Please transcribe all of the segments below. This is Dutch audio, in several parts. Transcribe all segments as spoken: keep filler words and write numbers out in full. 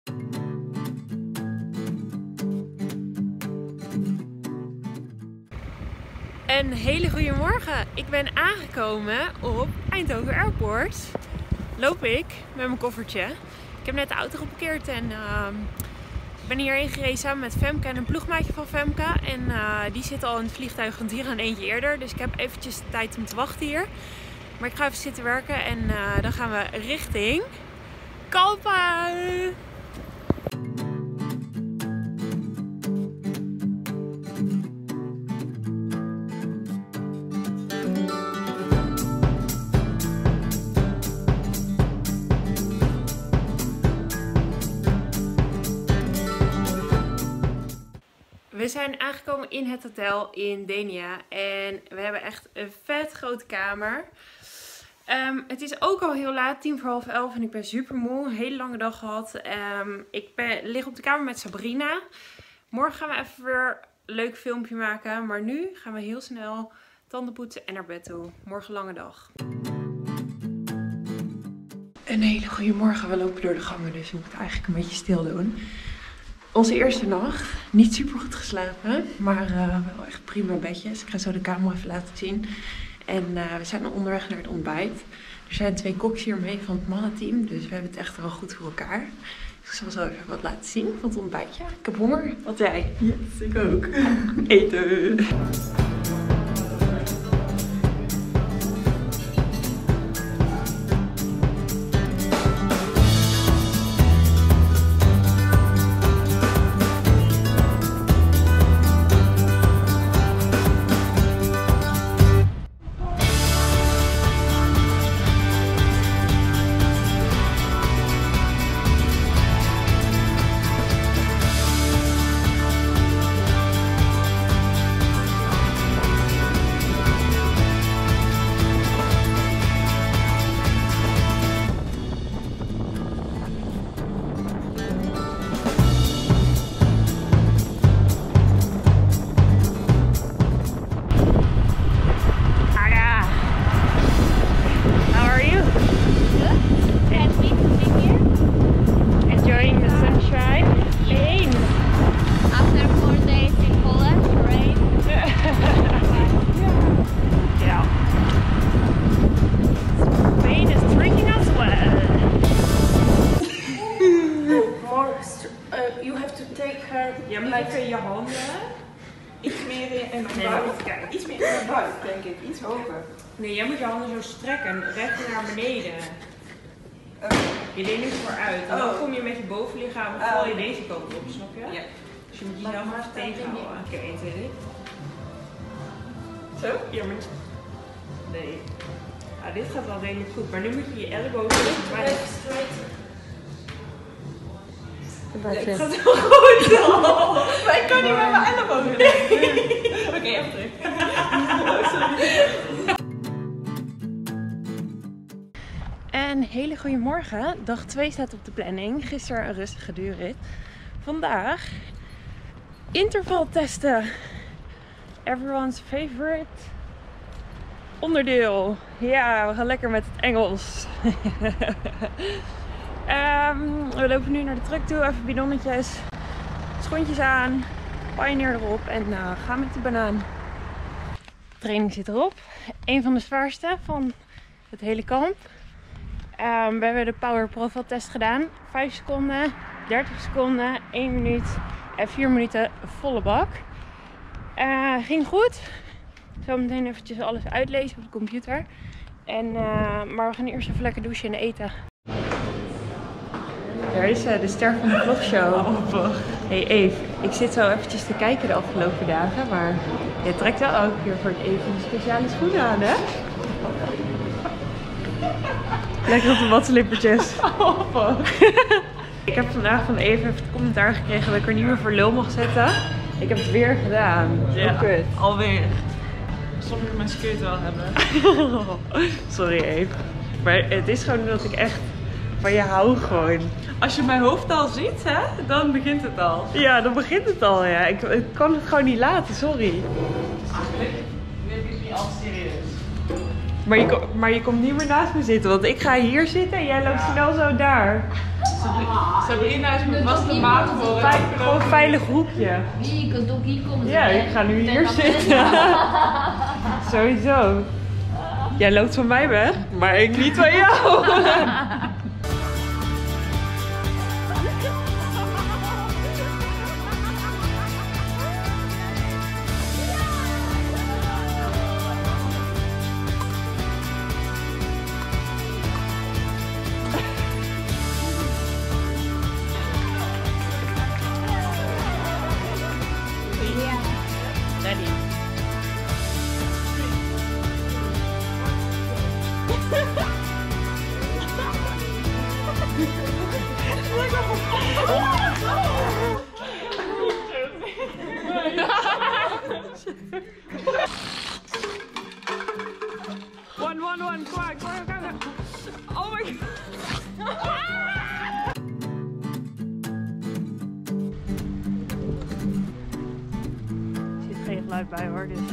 Een hele goede morgen. Ik ben aangekomen op Eindhoven Airport. Loop ik met mijn koffertje. Ik heb net de auto geparkeerd en uh, ik ben hierheen gereden samen met Femke en een ploegmaatje van Femke. En uh, die zit al in het vliegtuig, want die gaan eentje eerder. Dus ik heb eventjes tijd om te wachten hier. Maar ik ga even zitten werken en uh, dan gaan we richting Kalpa. We zijn aangekomen in het hotel in Denia en we hebben echt een vet grote kamer. Um, het is ook al heel laat, tien voor half elf en ik ben super moe. Een hele lange dag gehad. Um, ik ben, lig op de kamer met Sabrina. Morgen gaan we even weer een leuk filmpje maken, maar nu gaan we heel snel tanden poetsen en naar bed toe. Morgen lange dag. Een hele goede morgen. We lopen door de gangen, dus we moeten eigenlijk een beetje stil doen. Onze eerste nacht, niet super goed geslapen, maar uh, wel echt prima bedjes. Ik ga zo de kamer even laten zien. En uh, we zijn onderweg naar het ontbijt. Er zijn twee koks hier mee van het mannenteam, dus we hebben het echt wel goed voor elkaar. Dus ik zal zo even wat laten zien van het ontbijtje. Ik heb honger. Wat jij? Yes, ik ook. Eten. Ja, maar even je handen iets meer in en naar buiten. Kijk, iets meer naar buiten, denk ik. Iets hoger. Nee, jij moet je handen zo strekken, recht naar beneden. Uh, je leent nu vooruit. En dan kom je met je bovenlichaam en val je deze kant op, snap je? Ja. Dus je moet jezelf maar even tegenhouden. Oké, één, twee, drie. Zo? Ja, maar... Nee. Ah, dit gaat wel redelijk goed, maar nu moet je je ellebogen... Ja, het gaat heel goed al. Maar ik kan niet met mijn ellebogen. Oké, okay, even terug. Oh, sorry. Een hele goede morgen. Dag twee staat op de planning. Gisteren een rustige duurrit. Vandaag intervaltesten. Everyone's favorite onderdeel. Ja, we gaan lekker met het Engels. Um, we lopen nu naar de truck toe, even bidonnetjes, schoentjes aan, Pioneer erop en uh, gaan met de banaan. De training zit erop. Een van de zwaarste van het hele kamp. Um, we hebben de Power Profile test gedaan. vijf seconden, dertig seconden, één minuut en vier minuten volle bak. Uh, ging goed. Zometeen eventjes alles uitlezen op de computer. En, uh, maar we gaan eerst even lekker douchen en eten. Daar is uh, de ster van de vlogshow. Oh, hey Eve, ik zit zo eventjes te kijken de afgelopen dagen, maar je trekt wel elke keer voor het even een speciale schoenen aan, hè? Lekker op de watslippertjes. Oh, Ik heb vandaag van Eve even het commentaar gekregen dat ik er niet meer voor lul mag zetten. Ik heb het weer gedaan. Ja, oh, kut. Alweer. Sommige mensen kun je het wel hebben. Sorry Eve. Maar het is gewoon dat ik echt van je hou gewoon. Als je mijn hoofd al ziet, hè, dan begint het al. Ja, dan begint het al, ja. Ik, ik kan het gewoon niet laten, sorry. Eigenlijk neem ik het niet al serieus. Maar je, kom, maar je komt niet meer naast me zitten, want ik ga hier zitten en jij loopt snel zo daar. Sabrina is mijn vaste maat voor Vei, gewoon een veilig hoekje. Wie, je kunt ook hier komen Ja, ik ga nu hier zitten. Sowieso. Jij loopt van mij weg, maar ik niet van jou. Ready. One, one, one, come on, come on, come on. Oh my god. Er zit geen geluid bij hoor, dus.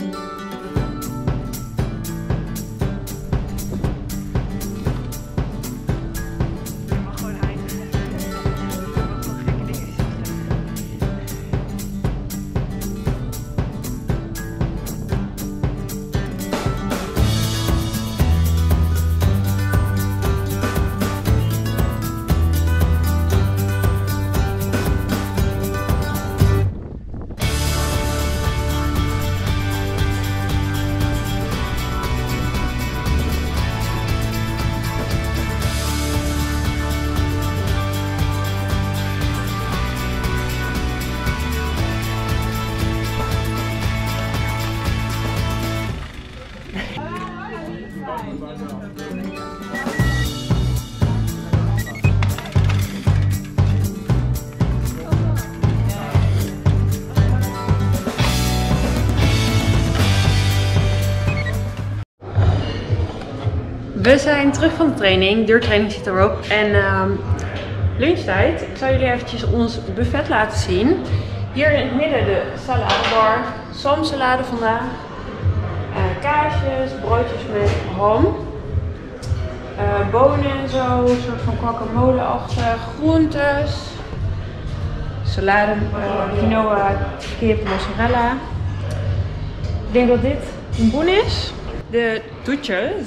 We zijn terug van de training, deurtraining zit erop en uh, lunchtijd. Ik zal jullie eventjes ons buffet laten zien. Hier in het midden de saladebar, zalmsalade vandaag, uh, kaasjes, broodjes met ham, uh, bonen en zo, een soort van guacamole-achtig, groentes, salade, uh, quinoa, kip, mozzarella. Ik denk dat dit een boen is. De toetjes.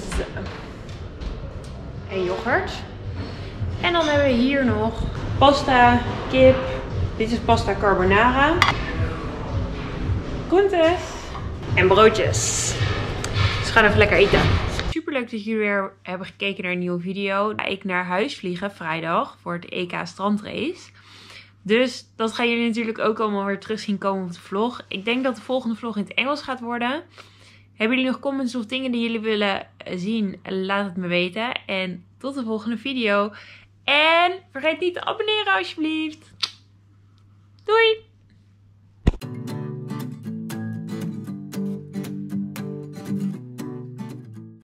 En yoghurt. En dan hebben we hier nog pasta, kip. Dit is pasta carbonara. Groentes. En broodjes. Dus we gaan even lekker eten. Super leuk dat jullie weer hebben gekeken naar een nieuwe video. Ik naar huis vliegen vrijdag voor het E K strandrace. Dus dat gaan jullie natuurlijk ook allemaal weer terug zien komen op de vlog. Ik denk dat de volgende vlog in het Engels gaat worden. Hebben jullie nog comments of dingen die jullie willen zien? Laat het me weten. En tot de volgende video. En vergeet niet te abonneren alsjeblieft. Doei!